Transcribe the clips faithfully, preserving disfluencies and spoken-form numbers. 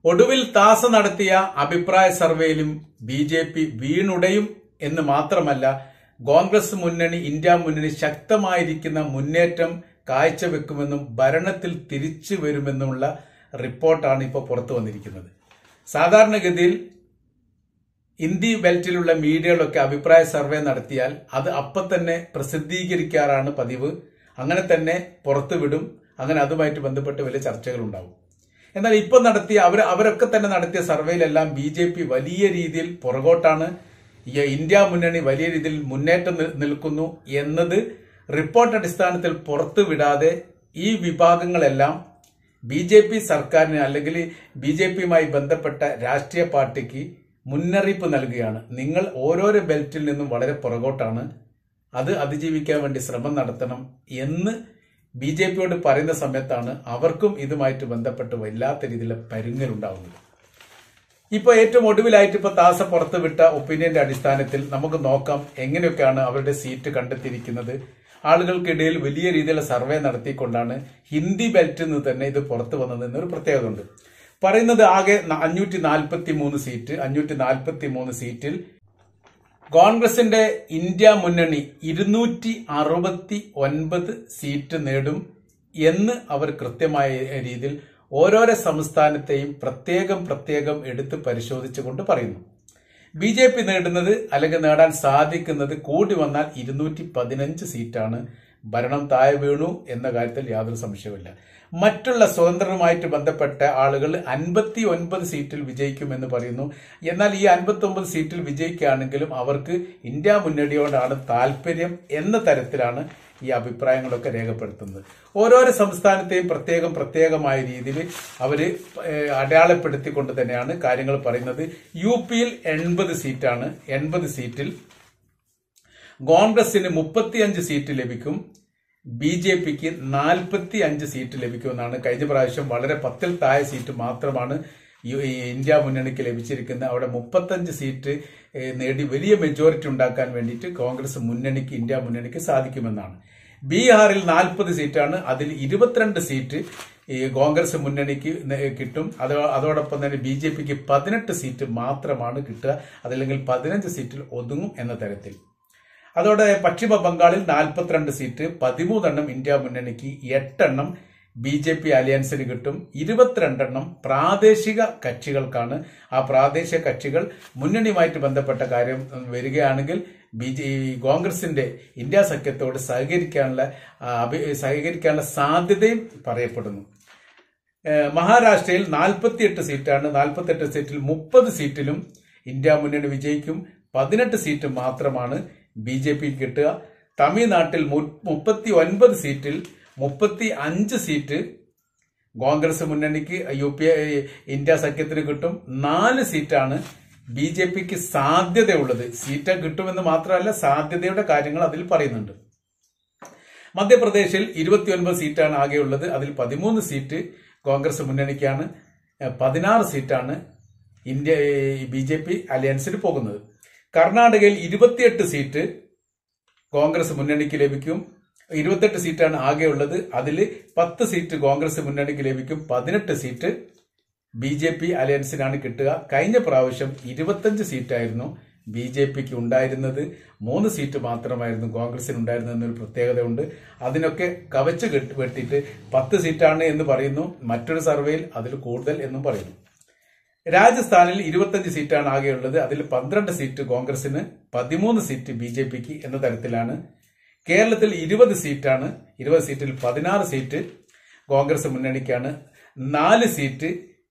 ഒടുവിൽ താസ നടത്തിയ അഭിപ്രായ സർവേയിലും ബി ജെ പി വീണുടയും എന്ന് മാത്രമല്ല, കോൺഗ്രസ് മുന്നണി ഇന്ത്യ മുന്നണി ശക്തമായിരിക്കുന്ന മുന്നേറ്റം കാഴ്ചവെക്കുമെന്നും ഭരണത്തിൽ തിരിച്ചു വരുമെന്നുമുള്ള റിപ്പോർട്ടാണ് ഇപ്പോൾ പുറത്തു വന്നിരിക്കുന്നത്. സാധാരണഗതിയിൽ ഇന്ത്യ ബെൽറ്റിലുള്ള മീഡിയകളൊക്കെ അഭിപ്രായ സർവേ നടത്തിയാൽ അത് അപ്പം തന്നെ പ്രസിദ്ധീകരിക്കാറാണ് പതിവ്. അങ്ങനെ തന്നെ പുറത്തുവിടും. അങ്ങനെ അതുമായിട്ട് ബന്ധപ്പെട്ട് വലിയ ചർച്ചകൾ ഉണ്ടാവും. എന്നാൽ ഇപ്പൊ നടത്തിയ അവർ അവരൊക്കെ തന്നെ നടത്തിയ സർവേയിലെല്ലാം ബി ജെ പി വലിയ രീതിയിൽ പുറകോട്ടാണ്, ഇന്ത്യ മുന്നണി വലിയ രീതിയിൽ മുന്നേറ്റം നിൽക്കുന്നു എന്നത് റിപ്പോർട്ട് അടിസ്ഥാനത്തിൽ പുറത്തുവിടാതെ ഈ വിഭാഗങ്ങളെല്ലാം ബി ജെ പി സർക്കാരിന് അല്ലെങ്കിൽ ബി ജെ പിയുമായി ബന്ധപ്പെട്ട രാഷ്ട്രീയ പാർട്ടിക്ക് മുന്നറിയിപ്പ് നൽകുകയാണ്. നിങ്ങൾ ഓരോരോ ബെൽറ്റിൽ നിന്നും വളരെ പുറകോട്ടാണ്, അത് അതിജീവിക്കാൻ വേണ്ടി ശ്രമം നടത്തണം എന്ന് ബി ജെ പിയോട് പറയുന്ന സമയത്താണ് അവർക്കും ഇതുമായിട്ട് ബന്ധപ്പെട്ട് വല്ലാത്ത രീതിയിലുള്ള പരുങ്ങലുണ്ടാവുന്നത്. ഇപ്പൊ ഏറ്റവും ഒടുവിലായിട്ട് ഇപ്പൊ താസ പുറത്തുവിട്ട ഒപ്പീനിയന്റെ അടിസ്ഥാനത്തിൽ നമുക്ക് നോക്കാം എങ്ങനെയൊക്കെയാണ് അവരുടെ സീറ്റ് കണ്ടെത്തിയിരിക്കുന്നത്. ആളുകൾക്കിടയിൽ വലിയ രീതിയിലുള്ള സർവേ നടത്തിക്കൊണ്ടാണ് ഹിന്ദി ബെൽറ്റിൽ നിന്ന് തന്നെ ഇത് പുറത്തു വന്നത് എന്നൊരു പ്രത്യേകത ഉണ്ട്. പറയുന്നത് ആകെ അഞ്ഞൂറ്റി നാൽപ്പത്തി മൂന്ന് സീറ്റ് അഞ്ഞൂറ്റി നാൽപ്പത്തി മൂന്ന് സീറ്റിൽ കോൺഗ്രസിന്റെ ഇന്ത്യ മുന്നണി ഇരുന്നൂറ്റി അറുപത്തി ഒൻപത് സീറ്റ് നേടും എന്ന് അവർ കൃത്യമായ രീതിയിൽ ഓരോരോ സംസ്ഥാനത്തെയും പ്രത്യേകം പ്രത്യേകം എടുത്ത് പരിശോധിച്ചുകൊണ്ട് പറയുന്നു. ബി ജെ പി നേടുന്നത് അല്ലെങ്കിൽ നേടാൻ സാധിക്കുന്നത് കൂടി വന്നാൽ ഇരുന്നൂറ്റി പതിനഞ്ച് സീറ്റാണ്. ഭരണം താഴെ വീണു എന്ന കാര്യത്തിൽ യാതൊരു സംശയവുമില്ല. മറ്റുള്ള സ്വതന്ത്രരുമായിട്ട് ബന്ധപ്പെട്ട ആളുകൾ അൻപത്തി ഒൻപത് സീറ്റിൽ വിജയിക്കുമെന്ന് പറയുന്നു. എന്നാൽ ഈ അൻപത്തി ഒമ്പത് സീറ്റിൽ വിജയിക്കുകയാണെങ്കിലും അവർക്ക് ഇന്ത്യ മുന്നണിയോടാണ് താല്പര്യം എന്ന തരത്തിലാണ് ഈ അഭിപ്രായങ്ങളൊക്കെ രേഖപ്പെടുത്തുന്നത്. ഓരോരോ സംസ്ഥാനത്തെയും പ്രത്യേകം പ്രത്യേകമായ രീതിയിൽ അവര് അടയാളപ്പെടുത്തിക്കൊണ്ട് തന്നെയാണ് കാര്യങ്ങൾ പറയുന്നത്. യു പിയിൽ എൺപത് സീറ്റാണ്. എൺപത് സീറ്റിൽ കോൺഗ്രസിന് മുപ്പത്തിയഞ്ച് സീറ്റ് ലഭിക്കും, ബി ജെ പിക്ക് നാൽപ്പത്തി അഞ്ച് സീറ്റ് ലഭിക്കുമെന്നാണ്. കഴിഞ്ഞ പ്രാവശ്യം വളരെ പത്തിൽ താഴെ സീറ്റ് മാത്രമാണ് ഇന്ത്യ മുന്നണിക്ക് ലഭിച്ചിരിക്കുന്നത്. അവിടെ മുപ്പത്തഞ്ച് സീറ്റ് നേടി വലിയ മെജോറിറ്റി ഉണ്ടാക്കാൻ വേണ്ടിയിട്ട് കോൺഗ്രസ് മുന്നണിക്ക് ഇന്ത്യ മുന്നണിക്ക് സാധിക്കുമെന്നാണ്. ബീഹാറിൽ നാൽപ്പത് സീറ്റാണ്. അതിൽ ഇരുപത്തിരണ്ട് സീറ്റ് ഈ കോൺഗ്രസ് മുന്നണിക്ക് കിട്ടും. അതോ അതോടൊപ്പം തന്നെ ബി ജെ പിക്ക് പതിനെട്ട് സീറ്റ് മാത്രമാണ് കിട്ടുക. അതല്ലെങ്കിൽ പതിനഞ്ച് സീറ്റിൽ ഒതുങ്ങും എന്ന തരത്തിൽ. അതോടെ പശ്ചിമ ബംഗാളിൽ നാൽപ്പത്തിരണ്ട് സീറ്റ്, പതിമൂന്നെണ്ണം ഇന്ത്യ മുന്നണിക്ക്, എട്ടെണ്ണം ബി ജെ പി അലയൻസിന് കിട്ടും, ഇരുപത്തിരണ്ടെണ്ണം പ്രാദേശിക കക്ഷികൾക്കാണ്. ആ പ്രാദേശിക കക്ഷികൾ മുന്നണിയുമായിട്ട് ബന്ധപ്പെട്ട കാര്യം വരികയാണെങ്കിൽ ബി ജെ കോൺഗ്രസിന്റെ ഇന്ത്യ സഖ്യത്തോട് സഹകരിക്കാനുള്ള സഹകരിക്കാനുള്ള സാധ്യതയും പറയപ്പെടുന്നു. മഹാരാഷ്ട്രയിൽ നാൽപ്പത്തിയെട്ട് സീറ്റാണ്. നാൽപ്പത്തിയെട്ട് സീറ്റിൽ മുപ്പത് സീറ്റിലും ഇന്ത്യ മുന്നണി വിജയിക്കും. പതിനെട്ട് സീറ്റ് മാത്രമാണ് ബി ജെ പിക്ക് കിട്ടുക. തമിഴ്നാട്ടിൽ മുപ്പത്തി ഒൻപത് സീറ്റിൽ മുപ്പത്തി അഞ്ച് സീറ്റ് കോൺഗ്രസ് മുന്നണിക്ക് യു പി ഇന്ത്യ സഖ്യത്തിന് കിട്ടും. നാല് സീറ്റാണ് ബി ജെ പിക്ക് സാധ്യതയുള്ളത്. സീറ്റ് കിട്ടുമെന്ന് മാത്രമല്ല, സാധ്യതയുടെ കാര്യങ്ങൾ അതിൽ പറയുന്നുണ്ട്. മധ്യപ്രദേശിൽ ഇരുപത്തിയൊൻപത് സീറ്റാണ് ആകെയുള്ളത്. അതിൽ പതിമൂന്ന് സീറ്റ് കോൺഗ്രസ് മുന്നണിക്കാണ്, പതിനാറ് സീറ്റാണ് ഇന്ത്യ ബി ജെ പി അലയൻസിന് പോകുന്നത്. കർണാടകയിൽ ഇരുപത്തിയെട്ട് സീറ്റ് കോൺഗ്രസ് മുന്നണിക്ക് ലഭിക്കും. ഇരുപത്തെട്ട് സീറ്റാണ് ആകെയുള്ളത്. അതിൽ പത്ത് സീറ്റ് കോൺഗ്രസ് മുന്നണിക്ക് ലഭിക്കും, പതിനെട്ട് സീറ്റ് ബി ജെ പി അലയൻസിനാണ് കിട്ടുക. കഴിഞ്ഞ പ്രാവശ്യം ഇരുപത്തഞ്ച് സീറ്റായിരുന്നു ബി ജെ പിക്ക് ഉണ്ടായിരുന്നത്, മൂന്ന് സീറ്റ് മാത്രമായിരുന്നു കോൺഗ്രസിന് ഉണ്ടായിരുന്നതെന്നൊരു പ്രത്യേകതയുണ്ട്. അതിനൊക്കെ കവച്ച് വെട്ടിയിട്ട് പത്ത് സീറ്റാണ് എന്ന് പറയുന്നു. മറ്റൊരു സർവേയിൽ അതിൽ കൂടുതൽ എന്നും പറയുന്നു. രാജസ്ഥാനിൽ ഇരുപത്തഞ്ച് സീറ്റാണ് ആകെയുള്ളത്. അതിൽ പന്ത്രണ്ട് സീറ്റ് കോൺഗ്രസിന്, പതിമൂന്ന് സീറ്റ് ബി ജെ പിക്ക് എന്ന തരത്തിലാണ്. കേരളത്തിൽ ഇരുപത് സീറ്റാണ്. ഇരുപത് സീറ്റിൽ പതിനാറ് സീറ്റ് കോൺഗ്രസ് മുന്നണിക്കാണ്, നാല് സീറ്റ്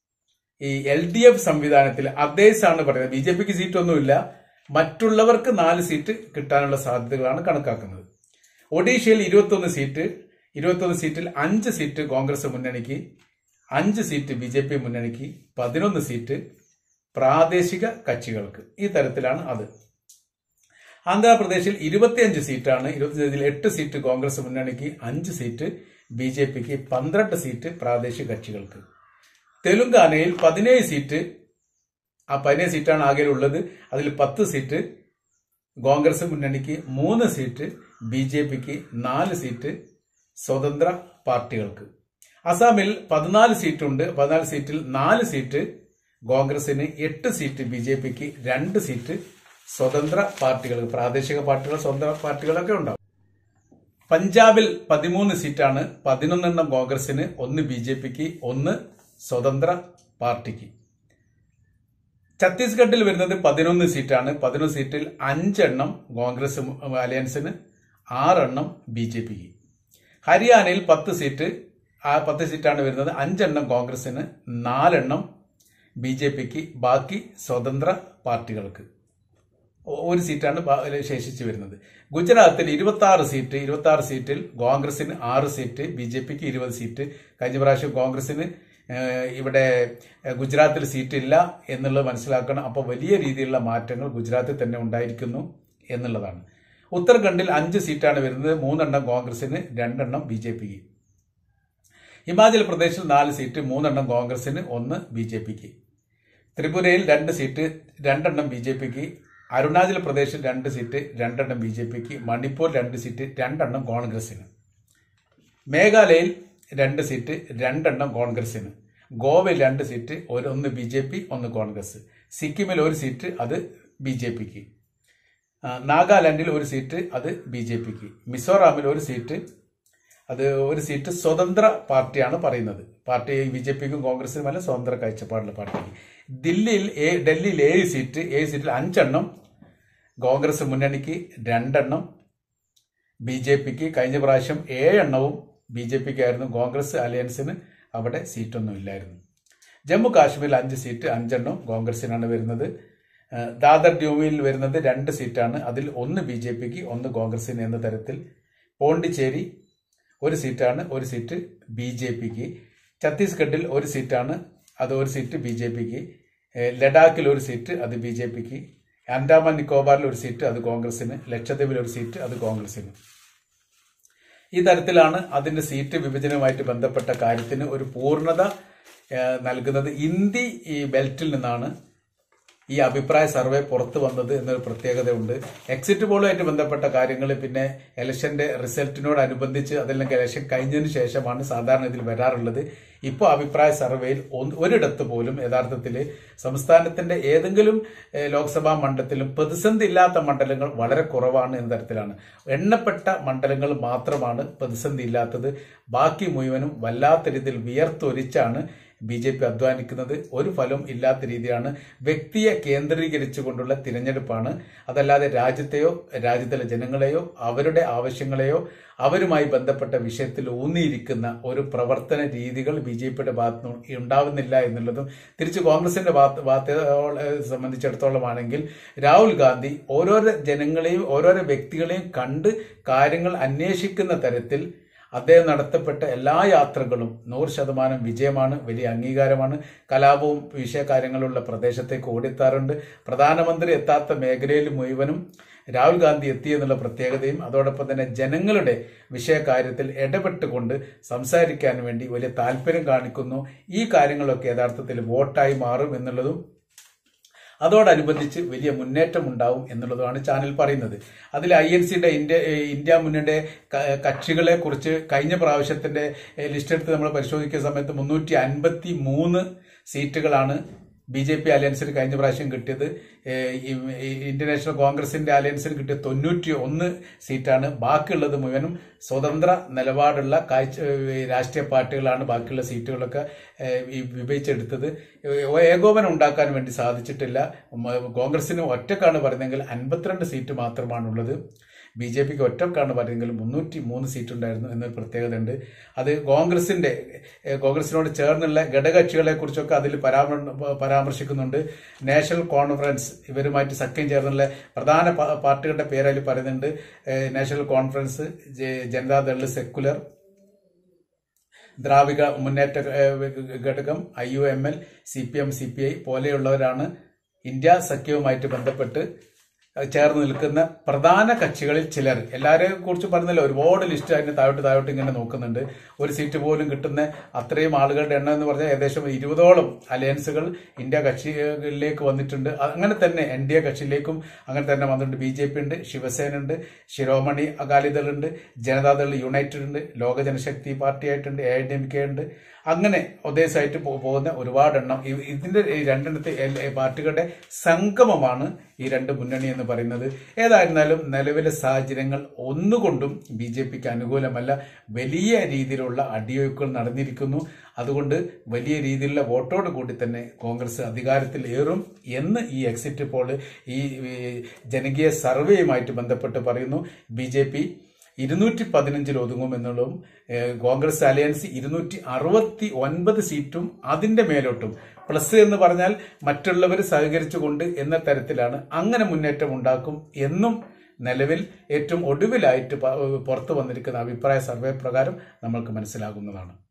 ഈ എൽ ഡി എഫ് സംവിധാനത്തിൽ അദ്ദേസ് ആണ് പറയുന്നത്. ബി ജെ പിക്ക് സീറ്റൊന്നുമില്ല, മറ്റുള്ളവർക്ക് നാല് സീറ്റ് കിട്ടാനുള്ള സാധ്യതകളാണ് കണക്കാക്കുന്നത്. ഒഡീഷയിൽ ഇരുപത്തൊന്ന് സീറ്റ്. ഇരുപത്തൊന്ന് സീറ്റിൽ അഞ്ച് സീറ്റ് കോൺഗ്രസ് മുന്നണിക്ക്, അഞ്ച് സീറ്റ് ബി ജെ പി മുന്നണിക്ക്, പതിനൊന്ന് സീറ്റ് പ്രാദേശിക കക്ഷികൾക്ക്. ഈ തരത്തിലാണ് അത്. ആന്ധ്രാപ്രദേശിൽ ഇരുപത്തിയഞ്ച് സീറ്റാണ്. ഇരുപത്തിയഞ്ചിൽ എട്ട് സീറ്റ് കോൺഗ്രസ് മുന്നണിക്ക്, അഞ്ച് സീറ്റ് ബി ജെ പിക്ക്, പന്ത്രണ്ട് സീറ്റ് പ്രാദേശിക കക്ഷികൾക്ക്. തെലുങ്കാനയിൽ പതിനേഴ് സീറ്റ്. ആ പതിനേഴ് സീറ്റാണ് ആകെയുള്ളത്. അതിൽ പത്ത് സീറ്റ് കോൺഗ്രസ് മുന്നണിക്ക്, മൂന്ന് സീറ്റ് ബി ജെ പിക്ക്, നാല് സീറ്റ് സ്വതന്ത്ര പാർട്ടികൾക്ക്. അസാമിൽ പതിനാല് സീറ്റുണ്ട്. പതിനാല് സീറ്റിൽ നാല് സീറ്റ് കോൺഗ്രസിന്, എട്ട് സീറ്റ് ബി ജെ പിക്ക്, രണ്ട് സീറ്റ് സ്വതന്ത്ര പാർട്ടികൾ, പ്രാദേശിക പാർട്ടികൾ, സ്വതന്ത്ര പാർട്ടികളൊക്കെ ഉണ്ടാവും. പഞ്ചാബിൽ പതിമൂന്ന് സീറ്റാണ്. പതിനൊന്നെണ്ണം കോൺഗ്രസിന്, ഒന്ന് ബി ജെ പിക്ക്, ഒന്ന് സ്വതന്ത്ര പാർട്ടിക്ക്. ഛത്തീസ്ഗഡിൽ വരുന്നത് പതിനൊന്ന് സീറ്റാണ്. പതിനൊന്ന് സീറ്റിൽ അഞ്ചെണ്ണം കോൺഗ്രസ് അലയൻസിന്, ആറെണ്ണം ബി ജെ പിക്ക്. ഹരിയാനയിൽ പത്ത് സീറ്റ്, ആ പത്ത് സീറ്റാണ് വരുന്നത്. അഞ്ചെണ്ണം കോൺഗ്രസിന്, നാലെണ്ണം ബി ജെ പിക്ക്, ബാക്കി സ്വതന്ത്ര പാർട്ടികൾക്ക്. ഒരു സീറ്റാണ് ശേഷിച്ചു വരുന്നത്. ഗുജറാത്തിൽ ഇരുപത്തി ആറ് സീറ്റ്. ഇരുപത്തി ആറ് സീറ്റിൽ കോൺഗ്രസിന് ആറ് സീറ്റ്, ബി ജെ പിക്ക് ഇരുപത് സീറ്റ്. കഴിഞ്ഞ പ്രാവശ്യം കോൺഗ്രസിന് ഇവിടെ ഗുജറാത്തിൽ സീറ്റില്ല എന്നുള്ളത് മനസ്സിലാക്കണം. അപ്പോൾ വലിയ രീതിയിലുള്ള മാറ്റങ്ങൾ ഗുജറാത്തിൽ തന്നെ ഉണ്ടായിരിക്കുന്നു എന്നുള്ളതാണ്. ഉത്തരാഖണ്ഡിൽ അഞ്ച് സീറ്റാണ് വരുന്നത്. മൂന്നെണ്ണം കോൺഗ്രസിന്, രണ്ടെണ്ണം ബി ജെ പിക്ക്. ഹിമാചൽ പ്രദേശിൽ നാല് സീറ്റ്, മൂന്നെണ്ണം കോൺഗ്രസിന്, ഒന്ന് ബി ജെ പിക്ക്. ത്രിപുരയിൽ രണ്ട് സീറ്റ്, രണ്ടെണ്ണം ബി ജെ പിക്ക്. അരുണാചൽ പ്രദേശിൽ രണ്ട് സീറ്റ്, രണ്ടെണ്ണം ബി ജെ പിക്ക്. മണിപ്പൂർ രണ്ട് സീറ്റ്, രണ്ടെണ്ണം കോൺഗ്രസിന്. മേഘാലയയിൽ രണ്ട് സീറ്റ്, രണ്ടെണ്ണം കോൺഗ്രസിന്. ഗോവയിൽ രണ്ട് സീറ്റ്, ഒന്ന് ബി ജെ പി, ഒന്ന് കോൺഗ്രസ്. സിക്കിമിൽ ഒരു സീറ്റ്, അത് ബി ജെ പിക്ക്. നാഗാലാൻഡിൽ ഒരു സീറ്റ്, അത് ബി ജെ പിക്ക്. മിസോറാമിൽ ഒരു സീറ്റ്, അത് ഒരു സീറ്റ് സ്വതന്ത്ര പാർട്ടിയാണ് പറയുന്നത്. പാർട്ടി ബി ജെ പിക്കും കോൺഗ്രസിനും അല്ല, സ്വതന്ത്ര കാഴ്ചപ്പാടുള്ള പാർട്ടിക്ക്. ദില്ലിയിൽ ഡൽഹിയിൽ ഏഴ് സീറ്റ്, ഏഴ് സീറ്റിൽ അഞ്ചെണ്ണം കോൺഗ്രസ് മുന്നണിക്ക്, രണ്ടെണ്ണം ബി ജെ പിക്ക്. കഴിഞ്ഞ പ്രാവശ്യം ഏഴെണ്ണവും ബി ജെ പിക്കായിരുന്നു. കോൺഗ്രസ് അലയൻസിന് അവിടെ സീറ്റൊന്നും ഇല്ലായിരുന്നു. ജമ്മു കാശ്മീരിൽ അഞ്ച് സീറ്റ്, അഞ്ചെണ്ണം കോൺഗ്രസിനാണ് വരുന്നത്. ദാദർ ഡ്യൂമിയിൽ വരുന്നത് രണ്ട് സീറ്റാണ്. അതിൽ ഒന്ന് ബി ജെ പിക്ക്, ഒന്ന് കോൺഗ്രസിന് എന്ന തരത്തിൽ. പോണ്ടിച്ചേരി ഒരു സീറ്റാണ്, ഒരു സീറ്റ് ബി ജെ പിക്ക്. ഛത്തീസ്ഗഡിൽ ഒരു സീറ്റാണ്, അത് ഒരു സീറ്റ് ബി ജെ പിക്ക്. ലഡാക്കിൽ ഒരു സീറ്റ്, അത് ബി ജെ പിക്ക്. ആൻഡാമാൻ നിക്കോബാറിൽ ഒരു സീറ്റ്, അത് കോൺഗ്രസിന്. ലക്ഷദ്വീപിൽ ഒരു സീറ്റ്, അത് കോൺഗ്രസിന്. ഈ തരത്തിലാണ് അതിന്റെ സീറ്റ് വിഭജനവുമായിട്ട് ബന്ധപ്പെട്ട കാര്യത്തിന് ഒരു പൂർണ്ണത നൽകുന്നത്. ഇന്ത്യ ഈ ബെൽറ്റിൽ നിന്നാണ് ഈ അഭിപ്രായ സർവേ പുറത്തു വന്നത് എന്നൊരു പ്രത്യേകതയുണ്ട്. എക്സിറ്റ് പോളുമായിട്ട് ബന്ധപ്പെട്ട കാര്യങ്ങൾ പിന്നെ ഇലക്ഷന്റെ റിസൾട്ടിനോടനുബന്ധിച്ച് അതല്ലെങ്കിൽ ഇലക്ഷൻ കഴിഞ്ഞതിന് ശേഷമാണ് സാധാരണ ഇതിൽ വരാറുള്ളത്. ഇപ്പോൾ അഭിപ്രായ സർവേയിൽ ഒരിടത്ത് പോലും യഥാർത്ഥത്തിൽ സംസ്ഥാനത്തിന്റെ ഏതെങ്കിലും ലോക്സഭാ മണ്ഡലത്തിലും പ്രതിസന്ധി ഇല്ലാത്ത മണ്ഡലങ്ങൾ വളരെ കുറവാണ് എന്ന തരത്തിലാണ്. എണ്ണപ്പെട്ട മണ്ഡലങ്ങൾ മാത്രമാണ് പ്രതിസന്ധി ഇല്ലാത്തത്. ബാക്കി മുഴുവനും വല്ലാത്ത രീതിയിൽ വിയർത്തൊരിച്ചാണ് ബി ജെ പി അധ്വാനിക്കുന്നത്. ഒരു ഫലം ഇല്ലാത്ത രീതിയാണ്. വ്യക്തിയെ കേന്ദ്രീകരിച്ചുകൊണ്ടുള്ള തിരഞ്ഞെടുപ്പാണ്. അതല്ലാതെ രാജ്യത്തെയോ രാജ്യത്തിലെ ജനങ്ങളെയോ അവരുടെ ആവശ്യങ്ങളെയോ അവരുമായി ബന്ധപ്പെട്ട വിഷയത്തിൽ ഊന്നിയിരിക്കുന്ന ഒരു പ്രവർത്തന രീതികൾ ബി ജെ പിയുടെ ഭാഗത്ത് ഉണ്ടാവുന്നില്ല എന്നുള്ളതും തിരിച്ച് കോൺഗ്രസിന്റെ ഭാഗത്തെ സംബന്ധിച്ചിടത്തോളമാണെങ്കിൽ രാഹുൽ ഗാന്ധി ഓരോരോ ജനങ്ങളെയും ഓരോരോ വ്യക്തികളെയും കണ്ട് കാര്യങ്ങൾ അന്വേഷിക്കുന്ന തരത്തിൽ അദ്ദേഹം നടത്തപ്പെട്ട എല്ലാ യാത്രകളും നൂറ് ശതമാനം വിജയമാണ്, വലിയ അംഗീകാരമാണ്. കലാപവും വിഷയകാര്യങ്ങളുള്ള പ്രദേശത്തേക്ക് ഓടിത്താറുണ്ട്. പ്രധാനമന്ത്രി എത്താത്ത മേഖലയിൽ മുഴുവനും രാഹുൽ ഗാന്ധി എത്തിയെന്നുള്ള പ്രത്യേകതയും അതോടൊപ്പം തന്നെ ജനങ്ങളുടെ വിഷയകാര്യത്തിൽ ഇടപെട്ടുകൊണ്ട് സംസാരിക്കാൻ വേണ്ടി വലിയ താല്പര്യം കാണിക്കുന്നു. ഈ കാര്യങ്ങളൊക്കെ യഥാർത്ഥത്തിൽ വോട്ടായി മാറും എന്നുള്ളതും അതോടനുബന്ധിച്ച് വലിയ മുന്നേറ്റം ഉണ്ടാവും എന്നുള്ളതാണ് ചാനൽ പറയുന്നത്. അതിൽ ഐ എൻ സിയുടെ ഇന്ത്യ ഇന്ത്യ മുന്നണിയുടെ കക്ഷികളെ കുറിച്ച് കഴിഞ്ഞ പ്രാവശ്യത്തിന്റെ ലിസ്റ്റ് എടുത്ത് നമ്മൾ പരിശോധിക്കുന്ന സമയത്ത് മുന്നൂറ്റി അൻപത്തി മൂന്ന് സീറ്റുകളാണ് ബി ജെ പി അലയൻസിന് കഴിഞ്ഞ പ്രാവശ്യം കിട്ടിയത്. ഇന്ത്യൻ നാഷണൽ കോൺഗ്രസിന്റെ അലയൻസിന് കിട്ടിയ തൊണ്ണൂറ്റി ഒന്ന് സീറ്റാണ്. ബാക്കിയുള്ളത് മുഴുവനും സ്വതന്ത്ര നിലപാടുള്ള കാഴ്ച രാഷ്ട്രീയ പാർട്ടികളാണ് ബാക്കിയുള്ള സീറ്റുകളൊക്കെ വിഭജിച്ചെടുത്തത്. ഏകോപനം ഉണ്ടാക്കാൻ വേണ്ടി സാധിച്ചിട്ടില്ല. കോൺഗ്രസിന് ഒറ്റക്കാണ് പറയുന്നതെങ്കിൽ അൻപത്തിരണ്ട് സീറ്റ് മാത്രമാണുള്ളത്. ബി ജെ പിക്ക് ഒറ്റക്കാണ് പറയുമെങ്കിലും മുന്നൂറ്റി മൂന്ന് സീറ്റ് ഉണ്ടായിരുന്നു എന്നൊരു പ്രത്യേകത ഉണ്ട്. അത് കോൺഗ്രസിന്റെ കോൺഗ്രസിനോട് ചേർന്നുള്ള ഘടകകക്ഷികളെ കുറിച്ചൊക്കെ അതിൽ പരാമർശിക്കുന്നുണ്ട്. നാഷണൽ കോൺഫറൻസ് ഇവരുമായിട്ട് സഖ്യം ചേർന്നുള്ള പ്രധാന പാർട്ടികളുടെ പേര് അതിൽ പറയുന്നുണ്ട്. National conference, Janata Dal, secular, Dravida Munnetra Kazhagam, I U M L, C P M, C P I പോലെയുള്ളവരാണ് ഇന്ത്യ സഖ്യവുമായിട്ട് ബന്ധപ്പെട്ട് ചേർന്ന് നിൽക്കുന്ന പ്രധാന കക്ഷികളിൽ ചിലർ, എല്ലാവരെയും കുറിച്ച് പറഞ്ഞല്ലോ, ഒരുപാട് ലിസ്റ്റ് അതിന് താഴോട്ട് താഴോട്ട് ഇങ്ങനെ നോക്കുന്നുണ്ട്. ഒരു സീറ്റ് പോലും കിട്ടുന്ന അത്രയും ആളുകളുടെ എണ്ണം എന്ന് പറഞ്ഞാൽ ഏകദേശം ഇരുപതോളം അലയൻസുകൾ ഇന്ത്യ കക്ഷികളിലേക്ക് വന്നിട്ടുണ്ട്. അങ്ങനെ തന്നെ എൻ ഡി എ കക്ഷിയിലേക്കും അങ്ങനെ തന്നെ വന്നിട്ടുണ്ട്. ബി ജെ പി ഉണ്ട്, ശിവസേന ഉണ്ട്, ശിരോമണി അകാലിദൾ ഉണ്ട്, ജനതാദൾ യുണൈറ്റഡ് ഉണ്ട്, ലോക ജനശക്തി പാർട്ടി ആയിട്ടുണ്ട്, A I D M K ഉണ്ട്. അങ്ങനെ ഉദ്ദേശമായിട്ട് പോകുന്ന ഒരുപാടെണ്ണം. ഇതിന്റെ രണ്ടെണ്ണത്തെ പാർട്ടികളുടെ സംഗമമാണ് ഈ രണ്ട് മുന്നണി എന്ന് പറയുന്നത്. ഏതായിരുന്നാലും നിലവിലെ സാഹചര്യങ്ങൾ ഒന്നുകൊണ്ടും ബി ജെ പിക്ക് അനുകൂലമല്ല. വലിയ രീതിയിലുള്ള അടിയൊഴുക്കുകൾ നടന്നിരിക്കുന്നു. അതുകൊണ്ട് വലിയ രീതിയിലുള്ള വോട്ടോട് കൂടി തന്നെ കോൺഗ്രസ് അധികാരത്തിൽ ഏറും എന്ന് ഈ എക്സിറ്റ് പോള്, ഈ ജനകീയ സർവേയുമായിട്ട് ബന്ധപ്പെട്ട് പറയുന്നു. ബി ജെ പി ഇരുന്നൂറ്റി പതിനഞ്ചിൽ ഒതുങ്ങുമെന്നുള്ളതും കോൺഗ്രസ് അലയൻസ് ഇരുന്നൂറ്റി അറുപത്തി ഒൻപത് സീറ്റും അതിന്റെ മേലോട്ടും പ്ലസ് എന്ന് പറഞ്ഞാൽ മറ്റുള്ളവർ സഹകരിച്ചുകൊണ്ട് എന്ന തരത്തിലാണ്. അങ്ങനെ മുന്നേറ്റം ഉണ്ടാക്കും എന്നും നിലവിൽ ഏറ്റവും ഒടുവിലായിട്ട് പുറത്തു വന്നിരിക്കുന്ന അഭിപ്രായ സർവേ പ്രകാരം നമ്മൾക്ക് മനസ്സിലാകുന്നതാണ്.